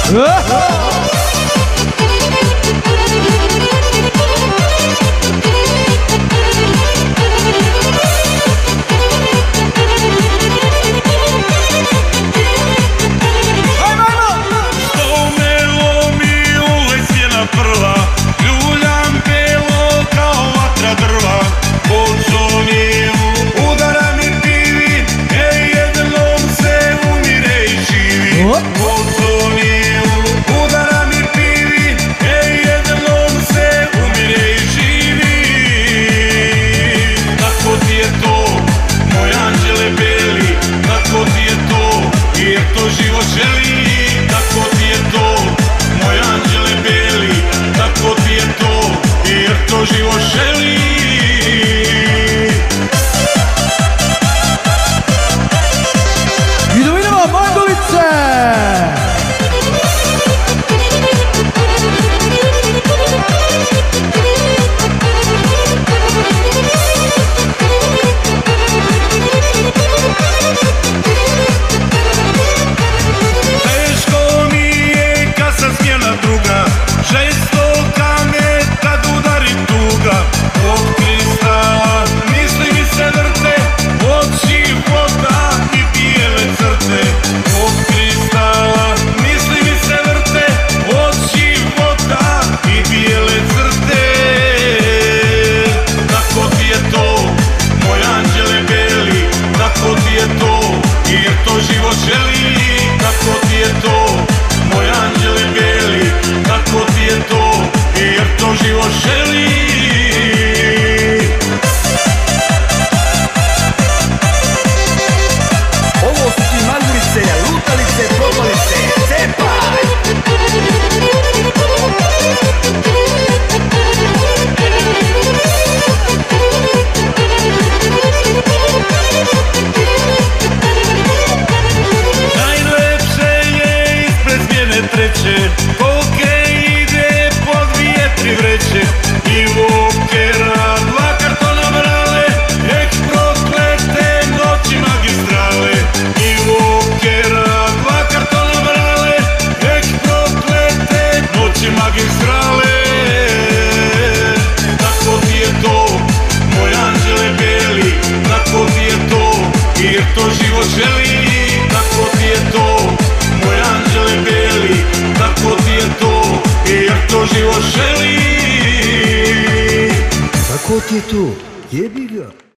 Život želi. I da vidimo Mandulice. Teško mi je kad sam smjena druga, žestoka me kad udari tuga. Od kristala misli mi se vrte, od života i bijele crte. Od kristala misli mi se vrte, od života i bijele crte. Tako ti je to, moj anđele beli, tako ti je to, jer to život želi. Tako ti je to, moj anđele beli, tako ti je to, jer to život želi. Ovo su ti Mandulice, lutalice, propalice, cepaj! Najlepše je ispred smjene treće, koke ide pod vjetri vreće. I vokera, dva kartona brale, ek proklete noći magistrale. I vokera, dva kartona brale, ek proklete noći magistrale. Tako ti je to, moj anđele beli, tako ti je to, jer to život želi. Tako ti je to, moj anđele beli, tako ti je to, jer to život želi. Tako ti je to, jebi ga.